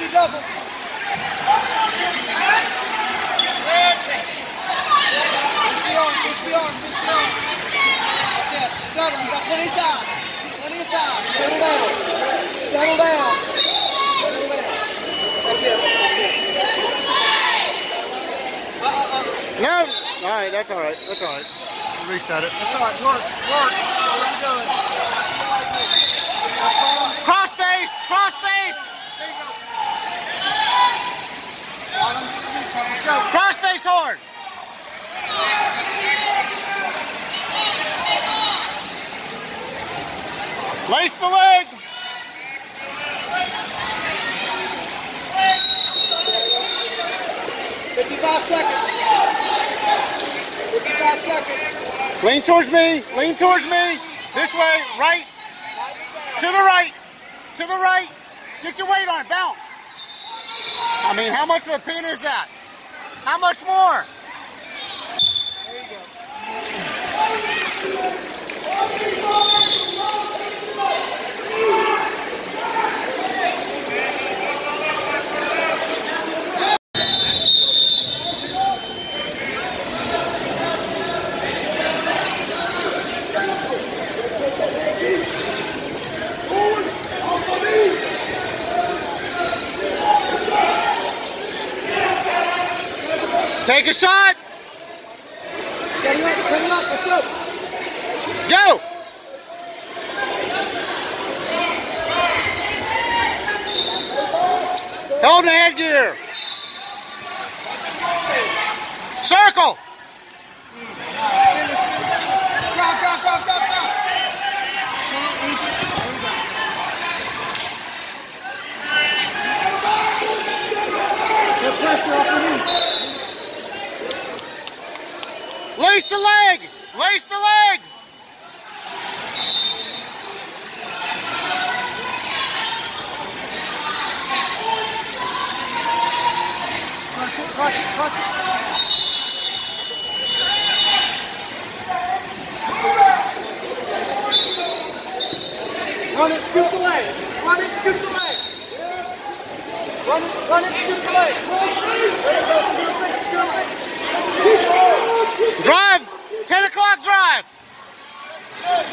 Easy double. Push the arm, push the arm, push the arm. That's it. Settle. You got plenty of time. Plenty of time. Settle down. Settle down. Settle down. That's it. That's it. No. All right. That's all right. That's all right. Reset it. That's all right. Work. Work. Already done. Cross face. Cross face. There you go. Bottom. Let's go. Cross face hard. Lace the leg. Seconds. 55 seconds. Lean towards me. Lean towards me. This way. Right. To the right. To the right. Get your weight on it. Bounce. I mean, how much of a pin is that? How much more? There you go. Take a shot. Set him up, let's go. Go. Hold the headgear. Circle. Drop. Easy. There we go. Put pressure off the knees. Lace the leg! Lace the leg! Crunch it. Run it, scoop the leg. Run it, scoop the leg. Run it, scoop the leg. There you go, scoop it. Drive! 10 o'clock drive! With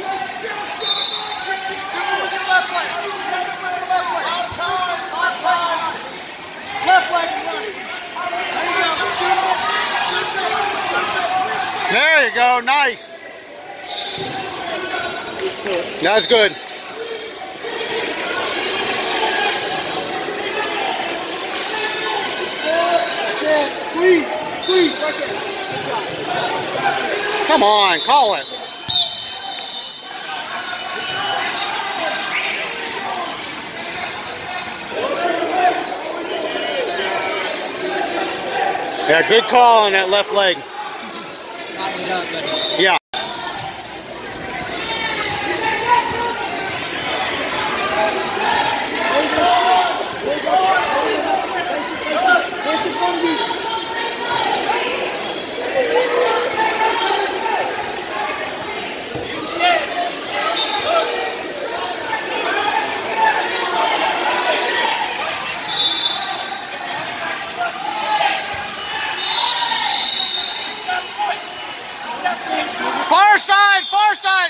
your left leg. Left leg. Left leg and run it. There you go. Scoop it. There you go, nice. That was good. That's it. Squeeze right there. Good job. That's it. Come on, call it. Yeah, good call on that left leg. Yeah. Far side, far side.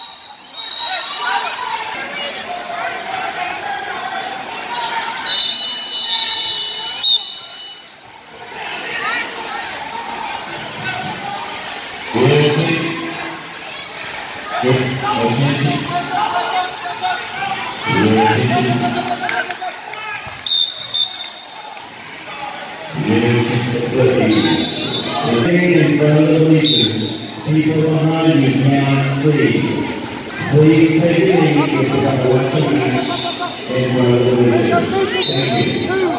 People behind you cannot see. Please take a knee if you have once a week in front of the visitors. Thank you.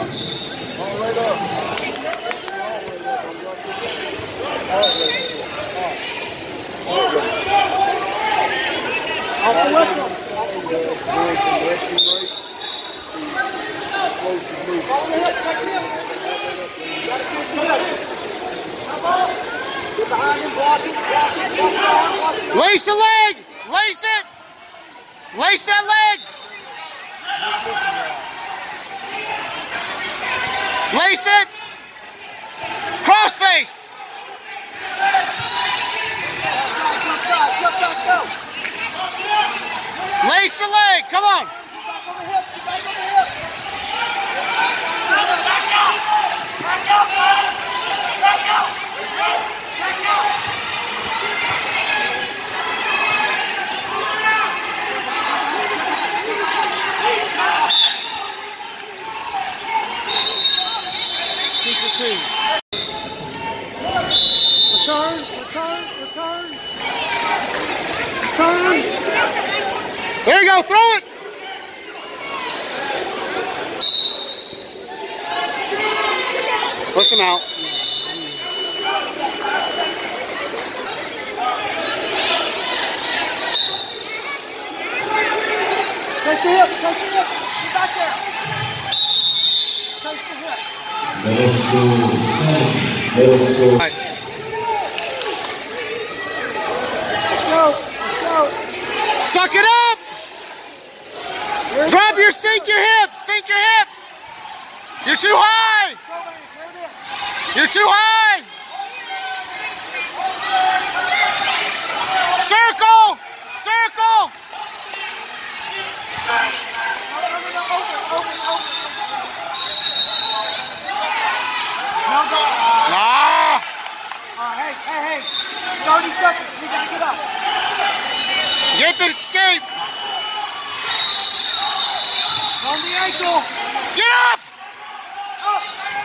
Lace the leg! Lace it! Lace that leg! Lace it. Cross face. Lace the leg. Come on. Keep the team. Return. There you go, throw it! Push him out. Chase the hip. Get back there. Chase the hip. Middle school 7. Middle school. Right. Let's go. Suck it up! Drop your, sink your hips! You're too high! You're too high! Circle! Ah! Hey. 30 seconds. We gotta get up. Get the escape! On the ankle. Get up! Up!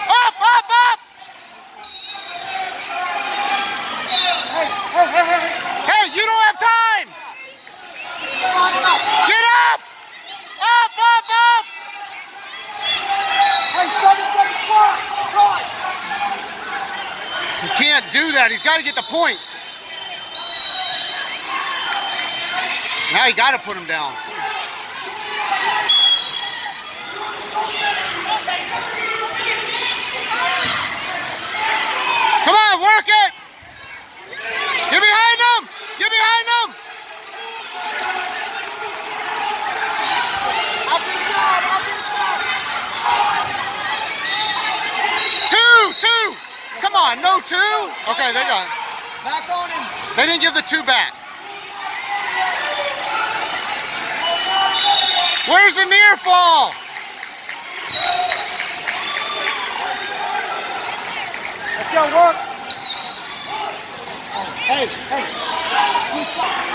Hey, you don't have time! Get up! Up! Hey, 7 seconds clock. He can't do that. He's got to get the point. Now you got to put him down. Come on, work it! Get behind him! Up inside. Two! Come on, no two? Okay, they got it. Back on him. They didn't give the two back. Where's the near fall? Let's go, work. Hey. Switch side.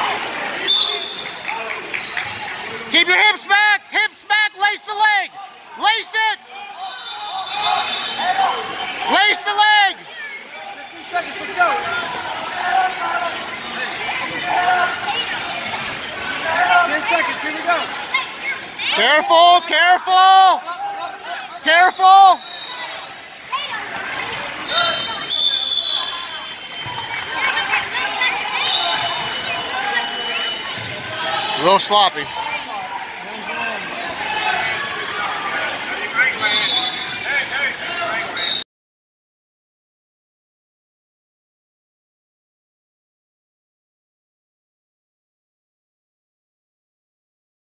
Keep your hips back, lace the leg. Lace it. Lace the leg. 15 seconds, let's go. Here we go. Careful. Real sloppy.